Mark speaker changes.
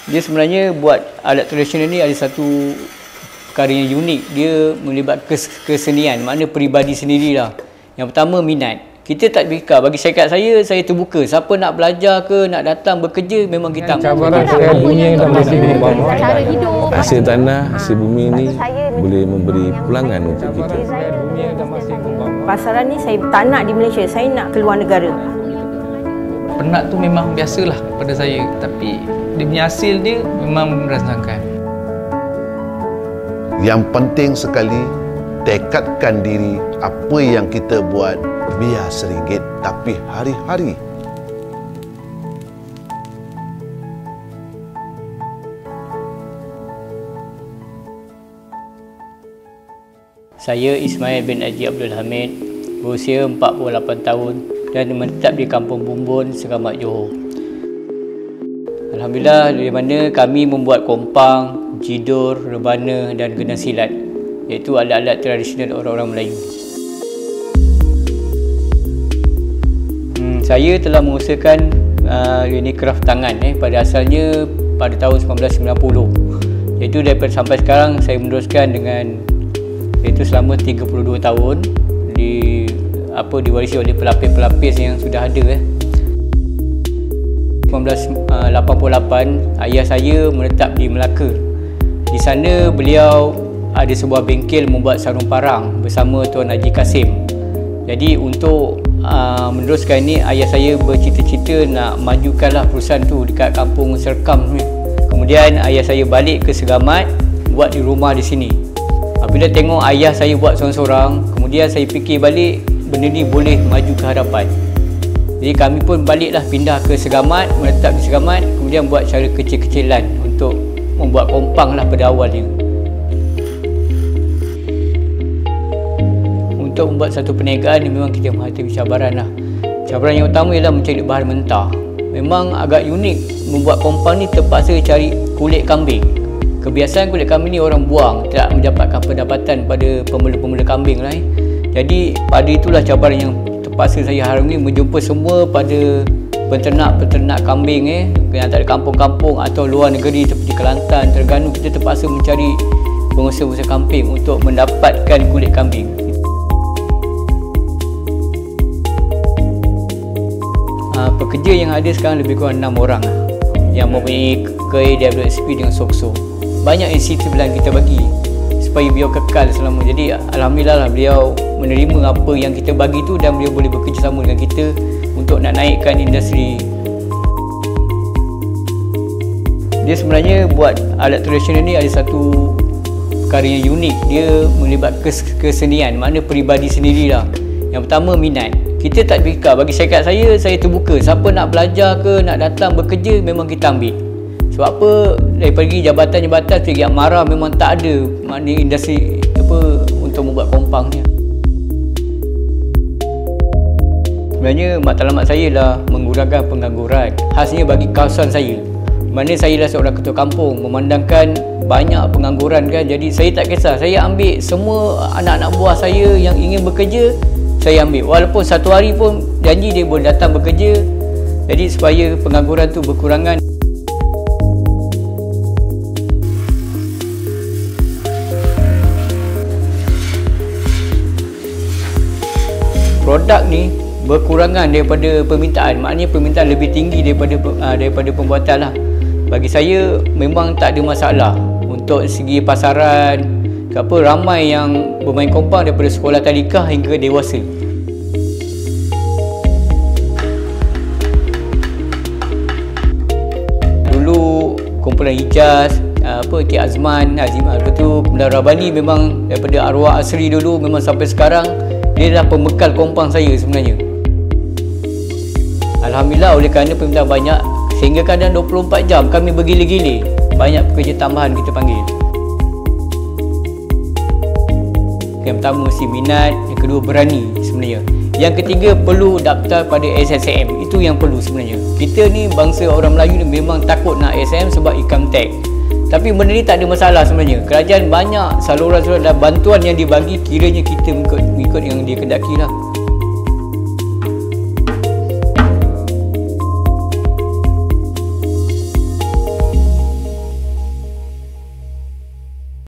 Speaker 1: Dia sebenarnya buat alat tradisional ni ada satu perkara yang unik. Dia melibat kesenian, makna peribadi sendirilah. Yang pertama, minat. Kita tak fikir. Bagi syarikat saya terbuka. Siapa nak belajar ke, nak datang bekerja, memang kita
Speaker 2: cabaran saya bumi yang masih membawa
Speaker 3: cara hidup.
Speaker 2: hasil tanah, hasil bumi ini boleh memberi pulangan untuk kita.
Speaker 3: Pasaran ni saya tak nak di Malaysia, saya nak keluar negara.
Speaker 4: Penat tu memang biasalah pada saya, tapi dia punya hasil dia memang merasakan.
Speaker 5: Yang penting sekali, tekadkan diri apa yang kita buat biar RM1 tapi hari-hari.
Speaker 1: Saya Ismail bin Haji Abdul Hamid, berusia 48 tahun dan menetap di Kampung Bumbun, Seramak, Johor. Alhamdulillah, dari mana kami membuat kompang, jidur, rebana dan gendang silat, iaitu alat-alat tradisional orang-orang Melayu. Saya telah mengusahakan unit kraft tangan pada asalnya pada tahun 1990. Iaitu daripada sampai sekarang saya meneruskan dengan iaitu selama 32 tahun diwarisi oleh pelapis-pelapis yang sudah ada. 1988 ayah saya menetap di Melaka. Di sana beliau ada sebuah bengkel membuat sarung parang bersama Tuan Haji Kasim. Jadi untuk meneruskan ini, ayah saya bercita-cita nak majukanlah perusahaan tu dekat kampung Serkam ni. Kemudian ayah saya balik ke Segamat, buat di rumah di sini. Apabila tengok ayah saya buat seorang-seorang, kemudian saya fikir balik benda ni boleh maju ke hadapan. Jadi kami pun baliklah pindah ke Segamat, menetap di Segamat, kemudian buat cara kecil-kecilan untuk membuat kompang lah pada awalnya. Untuk membuat satu perniagaan ni memang kita menghadapi cabaran lah. Cabaran yang utama ialah mencari bahan mentah. Memang agak unik membuat kompang ni, terpaksa cari kulit kambing. Kebiasaan kulit kambing ni orang buang, tidak mendapatkan pendapatan pada pemula-pemula kambing lah. Jadi pada itulah cabaran yang terpaksa saya hari ni menjumpa semua pada peternak-peternak kambing yang tak ada kampung-kampung atau luar negeri seperti Kelantan, Terengganu. Kita terpaksa mencari pengusaha-pengusaha kambing untuk mendapatkan kulit kambing. Pekerja yang ada sekarang lebih kurang 6 orang yang mempunyai KAWSP dengan SOKSO. Banyak insentif yang kita bagi supaya beliau kekal selama. Jadi alhamdulillah lah, beliau menerima apa yang kita bagi tu dan beliau boleh bekerjasama dengan kita untuk nak naikkan industri. Dia sebenarnya buat alat tradisional ni ada satu perkara yang unik. Dia melibat kesenian, makna peribadi sendirilah. Yang pertama, minat. Kita tak fikir. Bagi syarikat saya terbuka. Siapa nak belajar ke, nak datang bekerja, memang kita ambil. Sebab apa, daripada jabatan-jabatan Seri Amara memang tak ada makna industri untuk membuat kompang ni. Sebenarnya matlamat saya lah mengurangkan pengangguran, khasnya bagi kawasan saya. Mana saya lah seorang ketua kampung, memandangkan banyak pengangguran kan. Jadi saya tak kisah, saya ambil semua anak-anak buah saya yang ingin bekerja, saya ambil. Walaupun satu hari pun janji dia boleh datang bekerja. Jadi supaya pengangguran tu berkurangan. Produk ni berkurangan daripada permintaan, maknanya permintaan lebih tinggi daripada pembuatan lah. Bagi saya memang tak ada masalah untuk segi pasaran. Ramai yang bermain kompang daripada sekolah tadika hingga dewasa. Dulu kumpulan Hijaz, Cik Azman, kumpulan Rabani memang daripada arwah Asri dulu memang sampai sekarang dia adalah pembekal kompang saya sebenarnya. Alhamdulillah, oleh kerana permintaan banyak sehingga kadang 24 jam kami bergila-gila. Banyak pekerja tambahan kita panggil. Yang pertama mesti minat, yang kedua berani sebenarnya. Yang ketiga perlu daftar pada SSM. Itu yang perlu sebenarnya. Kita ni bangsa orang Melayu ni memang takut nak SSM sebab income tax. Tapi benda ni tak ada masalah sebenarnya. Kerajaan banyak saluran-saluran dan bantuan yang dibagi, kiranya kita mengikut yang dia kendaki lah.